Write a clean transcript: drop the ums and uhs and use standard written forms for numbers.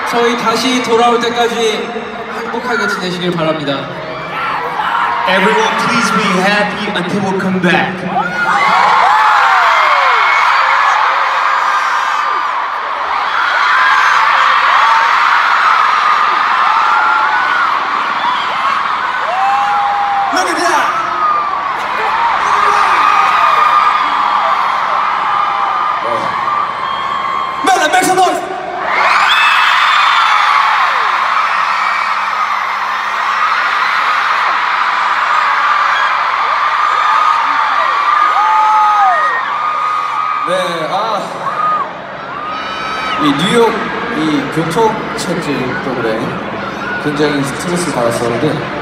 저희 다시 돌아올 때까지 행복하게 지내시길 바랍니다. Everyone, please be happy until we come back. Look at that! Metlife, make some noise! 네, 이 뉴욕 이 교통체증 때문에 굉장히 스트레스 받았었는데